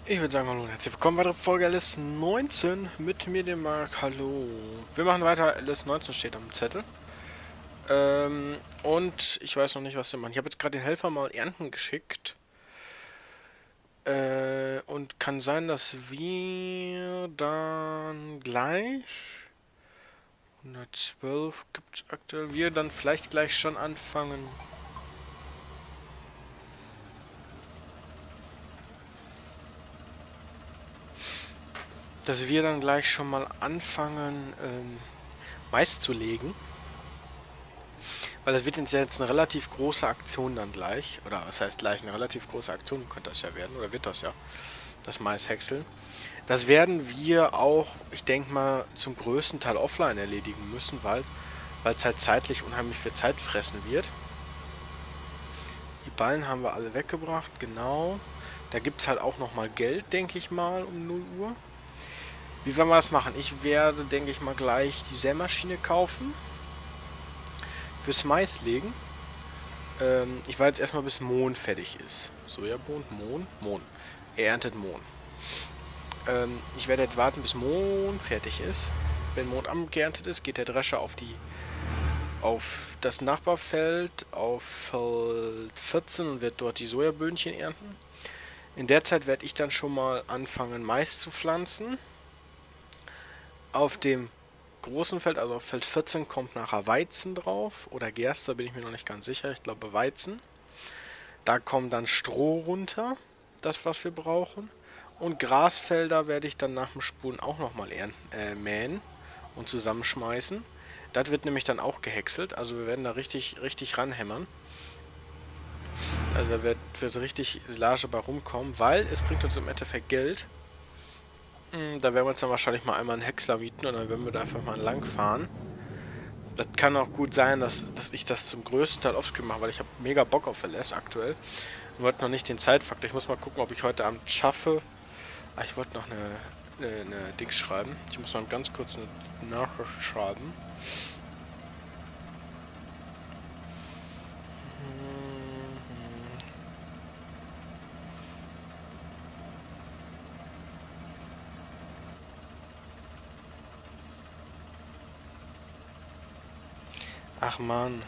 Ich würde sagen, hallo und herzlich willkommen. Weitere Folge LS19 mit mir, dem Marc. Hallo. Wir machen weiter. LS19 steht am Zettel. Und ich weiß noch nicht, was wir machen. Ich habe jetzt gerade den Helfer mal ernten geschickt. Und kann sein, dass wir dann gleich 112 gibt es aktuell. Wir dann vielleicht gleich schon anfangen. Dass wir dann gleich schon mal anfangen, Mais zu legen. Weil das wird jetzt eine relativ große Aktion dann gleich. Oder was heißt gleich? Eine relativ große Aktion könnte das ja werden. Oder wird das ja. Das Maishäckseln. Das werden wir auch, ich denke mal, zum größten Teil offline erledigen müssen, weil es halt zeitlich unheimlich viel Zeit fressen wird. Die Ballen haben wir alle weggebracht, genau. Da gibt es halt auch nochmal Geld, denke ich mal, um 0 Uhr. Wie werden wir das machen? Ich werde, denke ich mal, gleich die Sämaschine kaufen. Fürs Mais legen. Ich warte jetzt erstmal, bis Mohn fertig ist. Sojabohnen, Mohn. Er erntet Mohn. Ich werde jetzt warten, bis Mohn fertig ist. Wenn Mohn abgeerntet ist, geht der Drescher auf das Nachbarfeld, auf Feld 14 und wird dort die Sojaböhnchen ernten. In der Zeit werde ich dann schon mal anfangen, Mais zu pflanzen. Auf dem großen Feld, also auf Feld 14, kommt nachher Weizen drauf. Oder Gerste, da bin ich mir noch nicht ganz sicher. Ich glaube Weizen. Da kommt dann Stroh runter, das was wir brauchen. Und Grasfelder werde ich dann nach dem Spulen auch nochmal mähen und zusammenschmeißen. Das wird nämlich dann auch gehäckselt. Also wir werden da richtig ranhämmern. Also da wird richtig Silage bei rumkommen, weil es bringt uns im Endeffekt Geld. Da werden wir uns dann wahrscheinlich mal einmal einen Häcksler mieten und dann werden wir da einfach mal lang fahren. Das kann auch gut sein, dass ich das zum größten Teil offscreen mache, weil ich habe mega Bock auf LS aktuell. Nur halt noch nicht den Zeitfaktor. Ich muss mal gucken, ob ich heute Abend schaffe. Ah, ich wollte noch eine Dings schreiben. Ich muss mal ganz kurz eine Nachricht schreiben. Ach man.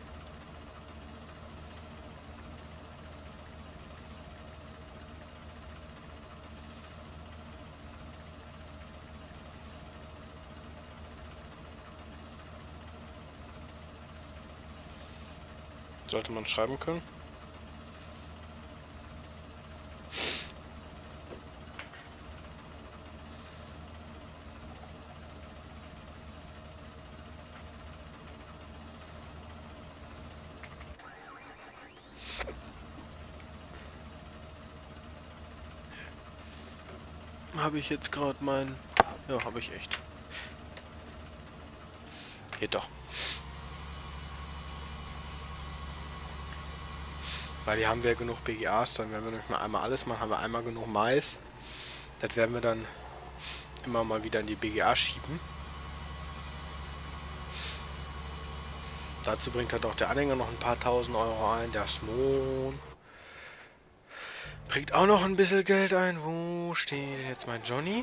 Sollte man schreiben können. Habe ich jetzt gerade mein... Ja, habe ich echt. Geht doch. Weil hier haben wir ja genug BGAs, dann werden wir nicht mal einmal alles machen, haben wir einmal genug Mais. Das werden wir dann immer mal wieder in die BGA schieben. Dazu bringt halt auch der Anhänger noch ein paar tausend Euro ein. Der Smon bringt auch noch ein bisschen Geld ein. Wo steht jetzt mein Johnny?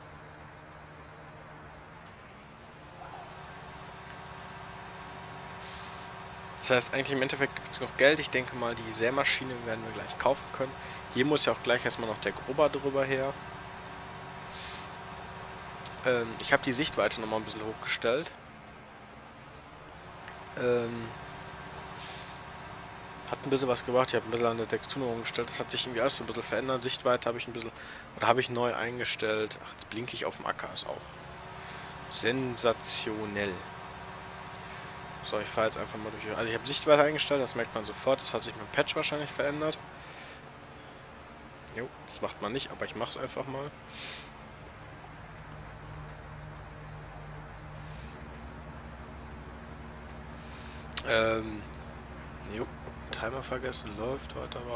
Das heißt, eigentlich im Endeffekt gibt es noch Geld. Ich denke mal, die Sämaschine werden wir gleich kaufen können. Hier muss ja auch gleich erstmal noch der Grubber drüber her. Ich habe die Sichtweite nochmal ein bisschen hochgestellt. Hat ein bisschen was gebracht. Ich habe ein bisschen an der Textur umgestellt. Das hat sich irgendwie alles so ein bisschen verändert. Sichtweite habe ich ein bisschen... Oder habe ich neu eingestellt. Ach, jetzt blinke ich auf dem Acker. Ist auch sensationell. So, ich fahre jetzt einfach mal durch. Also ich habe Sichtweite eingestellt. Das merkt man sofort. Das hat sich mit dem Patch wahrscheinlich verändert. Jo, das macht man nicht. Aber ich mache es einfach mal. Jo, Timer vergessen, läuft heute aber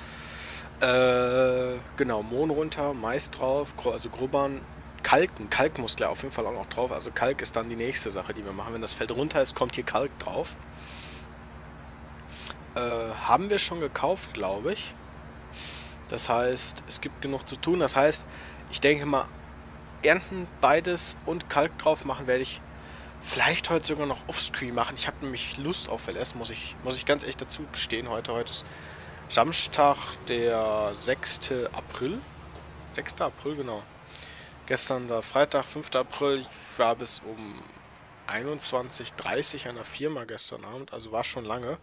auch. Genau, Mohn runter, Mais drauf, also Grubbern, Kalken. Kalk muss gleich auf jeden Fall auch noch drauf. Also Kalk ist dann die nächste Sache, die wir machen. Wenn das Feld runter ist, kommt hier Kalk drauf. Haben wir schon gekauft, glaube ich. Das heißt, es gibt genug zu tun. Das heißt, ich denke mal, ernten beides und Kalk drauf machen werde ich vielleicht heute sogar noch offscreen machen. Ich habe nämlich Lust auf LS, muss ich ganz echt dazu gestehen. Heute ist Samstag, der 6. April. 6. April, genau. Gestern war Freitag, 5. April. Ich war bis um 21:30 an der Firma gestern Abend, also war schon lange.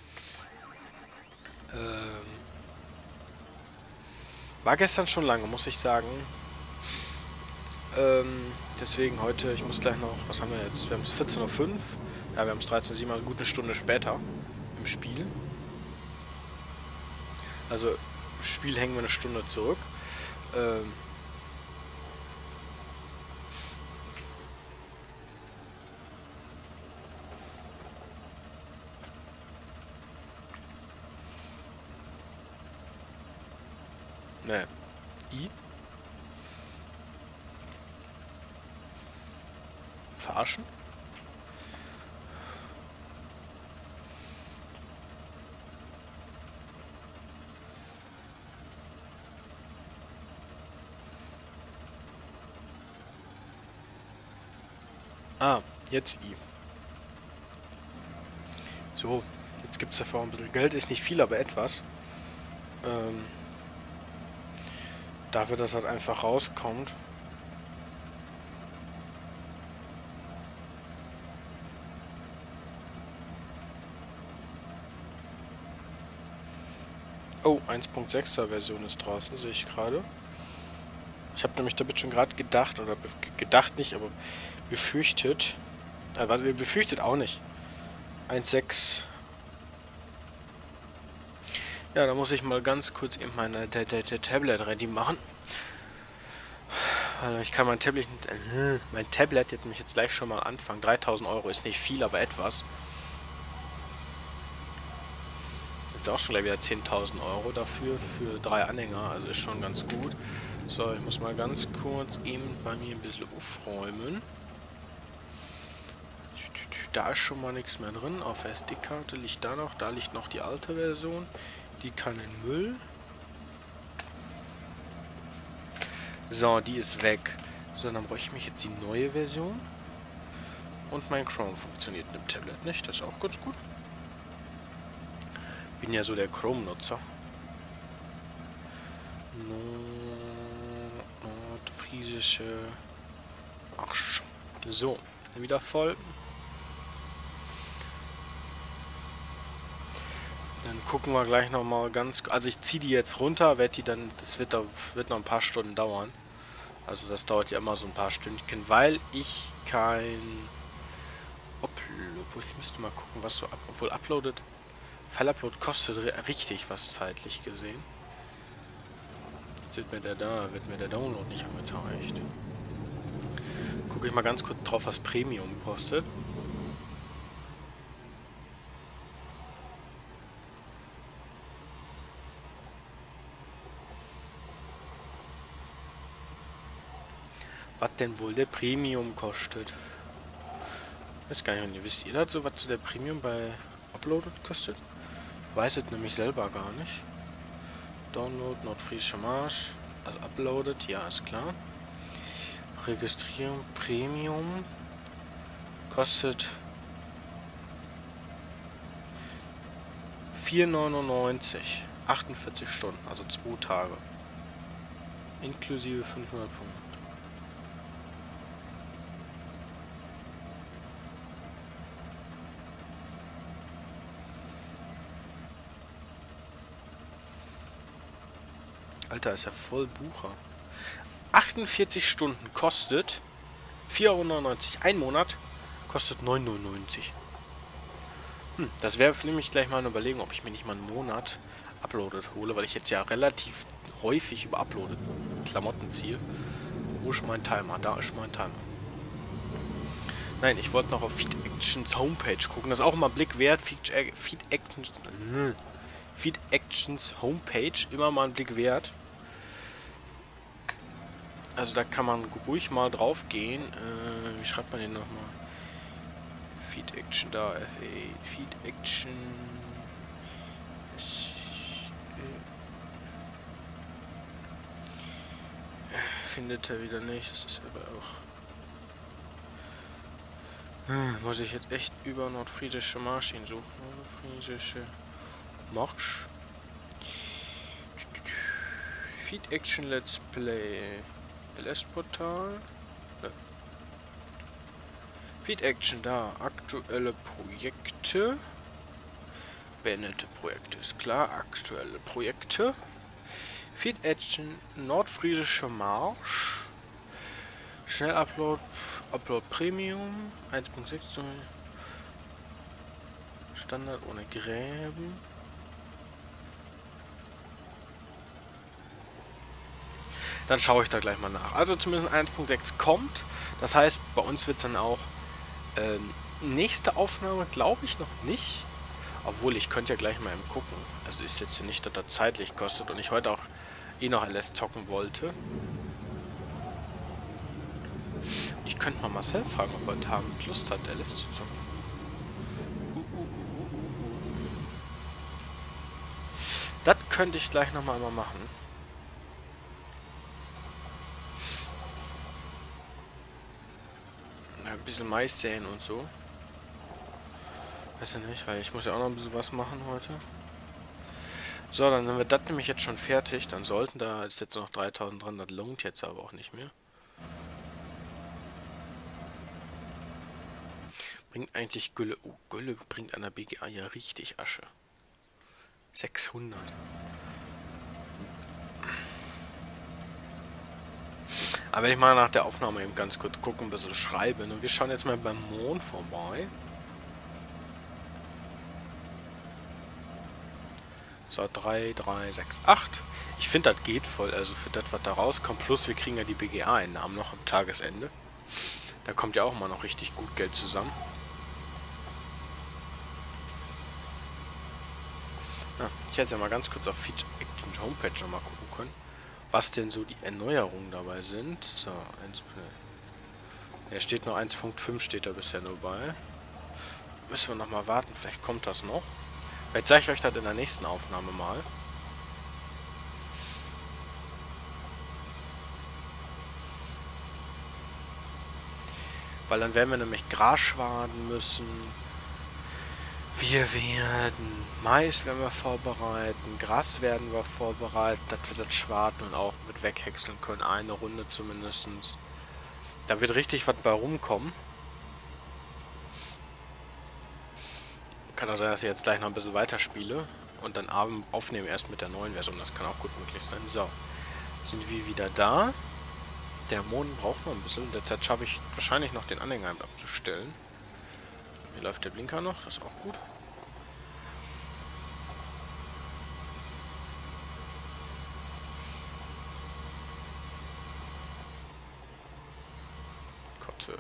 War gestern schon lange, muss ich sagen. Deswegen heute, ich muss gleich noch, was haben wir jetzt? Wir haben es 14:05 Uhr. Ja, wir haben es 13:07 Uhr, eine gute Stunde später im Spiel. Also im Spiel hängen wir eine Stunde zurück. Ne, I. Verarschen? Ah, jetzt I. So, jetzt gibt es dafür auch ein bisschen Geld. Ist nicht viel, aber etwas. Dafür, dass das einfach rauskommt. Oh, 1.6er Version ist draußen, sehe ich gerade. Ich habe nämlich damit schon gerade gedacht, oder gedacht nicht, aber befürchtet. Was befürchtet auch nicht. 1.6. Ja, da muss ich mal ganz kurz eben meine Tablet ready machen. Ich kann mein Tablet jetzt nämlich jetzt gleich schon mal anfangen. 3.000 Euro ist nicht viel, aber etwas. Jetzt auch schon gleich wieder 10.000 Euro dafür, für 3 Anhänger. Also ist schon ganz gut. So, ich muss mal ganz kurz eben bei mir ein bisschen aufräumen. Da ist schon mal nichts mehr drin. Auf der SD-Karte liegt da noch. Da liegt noch die alte Version. Die kann in Müll. So, die ist weg. So, dann brauche ich mich jetzt die neue Version. Und mein Chrome funktioniert mit dem Tablet nicht. Das ist auch ganz gut. Bin ja so der Chrome-Nutzer. Nordfriesische Arsch. So, wieder voll. Dann gucken wir gleich nochmal ganz... Also ich ziehe die jetzt runter, werde die dann... Das wird noch ein paar Stunden dauern. Also das dauert ja immer so ein paar Stündchen, weil ich kein... Obwohl, ich müsste mal gucken, was so... Obwohl Uploaded... File-Upload kostet richtig was zeitlich gesehen. Jetzt wird mir der Download nicht angezeigt. Gucke ich mal ganz kurz drauf, was Premium kostet. Was denn wohl der Premium kostet? Weiß gar nicht, wisst ihr dazu, was so der Premium bei Uploaded kostet? Weiß es nämlich selber gar nicht. Download, Nordfriesische Marsch. Also Uploaded, ja, ist klar. Registrierung, Premium. Kostet 4,99. 48 Stunden, also 2 Tage. Inklusive 500 Punkte. Alter, ist ja voll Bucher. 48 Stunden kostet 4,99 €. Ein Monat kostet 9,99 €. Das wäre für mich gleich mal eine Überlegung, ob ich mir nicht mal einen Monat Uploaded hole, weil ich jetzt ja relativ häufig über Uploaded Klamotten ziehe. Wo ist mein Timer? Da ist mein Timer. Nein, ich wollte noch auf Feed Actions Homepage gucken. Das ist auch immer Blick wert. Feed Actions Homepage. Immer mal ein Blick wert. Also da kann man ruhig mal drauf gehen. Wie schreibt man den nochmal? Feed Action da. Feed Action. findet er wieder nicht. Das ist aber auch... muss ich jetzt echt über nordfriesische Marsch hinsuchen. Nordfriesische Marsch. Feed Action Let's Play. LS-Portal. Ne. Feed Action da. Aktuelle Projekte. Beendete Projekte. Ist klar. Aktuelle Projekte. Feed Action Nordfriesische Marsch. Schnell Upload. Upload Premium. 1.6. Standard ohne Gräben. Dann schaue ich da gleich mal nach. Also zumindest 1.6 kommt. Das heißt, bei uns wird es dann auch nächste Aufnahme, glaube ich, noch nicht. Obwohl, ich könnte ja gleich mal eben gucken. Also ist jetzt nicht, dass das zeitlich kostet und ich heute auch eh noch LS zocken wollte. Ich könnte mal Marcel fragen, ob er heute Abend Lust hat, LS zu zocken. Das könnte ich gleich nochmal machen. Ein bisschen Mais säen und so. Weiß ja nicht, weil ich muss ja auch noch ein bisschen was machen heute. So, dann haben wir das nämlich jetzt schon fertig. Dann sollten da ist jetzt noch 3300, lohnt jetzt aber auch nicht mehr. Bringt eigentlich Gülle. Oh, Gülle bringt an der BGA ja richtig Asche. 600. Aber wenn ich mal nach der Aufnahme eben ganz kurz gucken, ein bisschen schreiben. Und wir schauen jetzt mal beim Mond vorbei. So, 3, 3, 6, 8. Ich finde, das geht voll. Also für das, was da rauskommt. Plus, wir kriegen ja die BGA-Einnahmen noch am Tagesende. Da kommt ja auch mal noch richtig gut Geld zusammen. Ja, ich hätte ja mal ganz kurz auf Feed Action Homepage nochmal gucken können, was denn so die Erneuerungen dabei sind. So, ja, steht nur 1.5 steht da bisher nur bei. Müssen wir nochmal warten, vielleicht kommt das noch. Vielleicht zeige ich euch das in der nächsten Aufnahme mal. Weil dann werden wir nämlich Gras schwaden müssen. Wir werden Mais werden wir vorbereiten, Gras werden wir vorbereiten, dass wir das schwarten und auch mit weghäckseln können. Eine Runde zumindest. Da wird richtig was bei rumkommen. Kann auch sein, dass ich jetzt gleich noch ein bisschen weiterspiele und dann Abend aufnehme erst mit der neuen Version. Das kann auch gut möglich sein. So, sind wir wieder da. Der Mond braucht noch ein bisschen. Derzeit schaffe ich wahrscheinlich noch den Anhänger abzustellen. Hier läuft der Blinker noch, das ist auch gut. Kotze.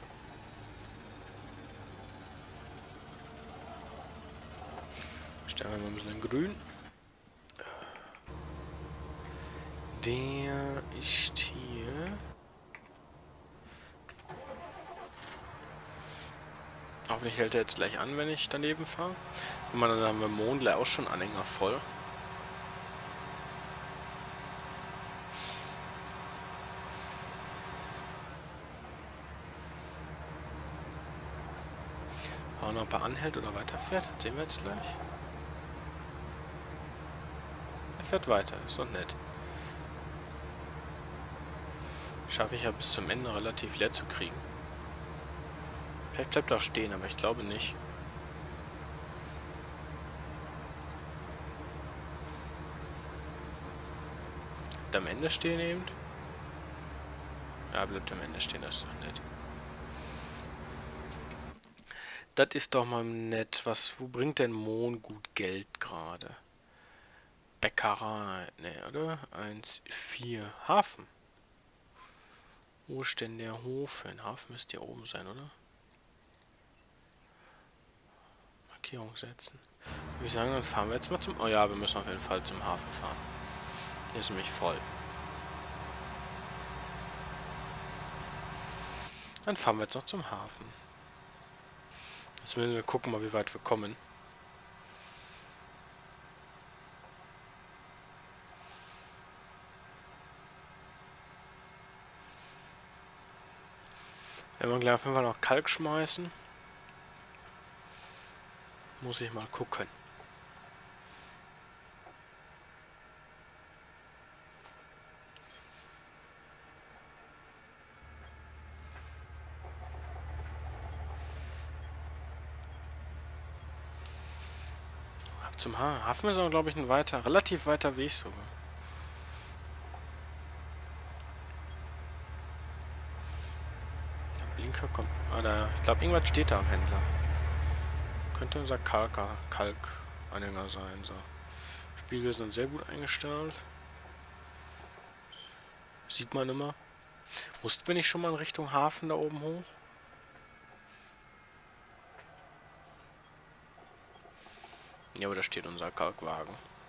Stellen wir mal ein bisschen in grün. Der ist hier. Hoffentlich hält er jetzt gleich an, wenn ich daneben fahre. Und dann haben wir Mondle auch schon Anhänger voll. Schauen, ob er anhält oder weiterfährt. Das sehen wir jetzt gleich. Er fährt weiter, ist doch nett. Schaffe ich ja bis zum Ende relativ leer zu kriegen. Vielleicht bleibt er auch stehen, aber ich glaube nicht. Bleibt am Ende stehen eben. Ja, bleibt am Ende stehen, das ist doch nett. Das ist doch mal nett. Wo bringt denn Mohn gut Geld gerade? Bäckerei, ne, oder? 1,4. Hafen. Wo ist denn der Hof hin? Hafen müsste hier oben sein, oder? Markierung setzen. Würde ich sagen, dann fahren wir jetzt mal zum... Oh ja, wir müssen auf jeden Fall zum Hafen fahren. Hier ist nämlich voll. Dann fahren wir jetzt noch zum Hafen. Jetzt müssen wir gucken mal, wie weit wir kommen. Wenn wir gleich auf jeden Fall noch Kalk schmeißen. Muss ich mal gucken. Zum Hafen ist aber, glaube ich, ein relativ weiter Weg sogar. Der Blinker kommt. Ich glaube, irgendwas steht da am Händler. Könnte unser Kalkanhänger sein. So. Spiegel sind sehr gut eingestellt. Sieht man immer. Mussten wir nicht schon mal in Richtung Hafen da oben hoch? Ja, aber da steht unser Kalkwagen.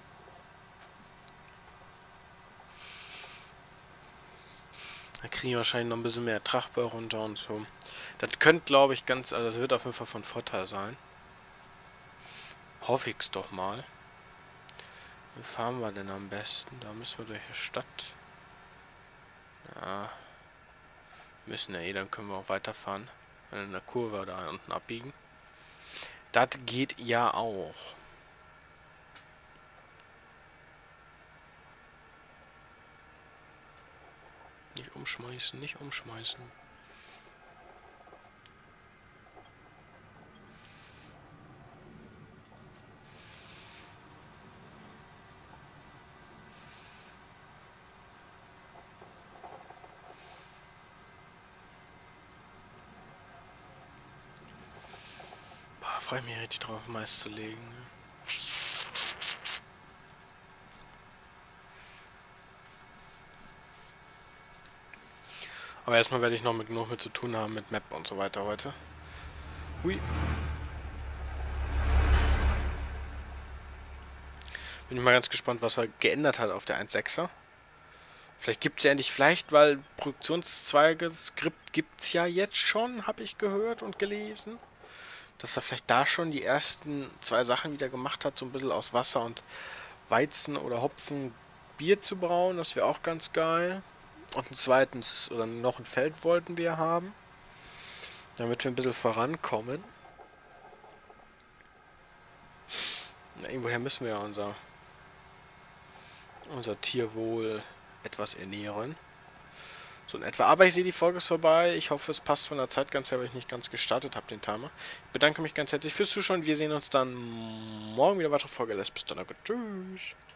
Da kriegen wir wahrscheinlich noch ein bisschen mehr Ertrag bei runter und so. Das könnte, glaube ich, also das wird auf jeden Fall von Vorteil sein. Hoffe ich's doch mal. Wie fahren wir denn am besten? Da müssen wir durch die Stadt. Ja. Müssen ja dann können wir auch weiterfahren. In der Kurve da unten abbiegen. Das geht ja auch. Nicht umschmeißen, nicht umschmeißen. Boah, freue mich richtig drauf, Mais zu legen. Aber erstmal werde ich noch genug mit zu tun haben mit Map und so weiter heute. Hui. Bin ich mal ganz gespannt, was er geändert hat auf der 1.6er. Vielleicht gibt es ja endlich, weil Produktionszweige-Skript gibt es ja jetzt schon, habe ich gehört und gelesen. Dass er vielleicht da schon die ersten 2 Sachen wieder gemacht hat, so ein bisschen aus Wasser und Weizen oder Hopfen Bier zu brauen. Das wäre auch ganz geil. Und noch ein Feld wollten wir haben, damit wir ein bisschen vorankommen. Na, irgendwoher müssen wir ja unser Tierwohl etwas ernähren. So in etwa. Aber ich sehe, die Folge ist vorbei. Ich hoffe, es passt von der Zeit ganz her, weil ich nicht ganz gestartet habe, den Timer. Ich bedanke mich ganz herzlich fürs Zuschauen. Wir sehen uns dann morgen wieder weitere Folge. Bis dann. Tschüss.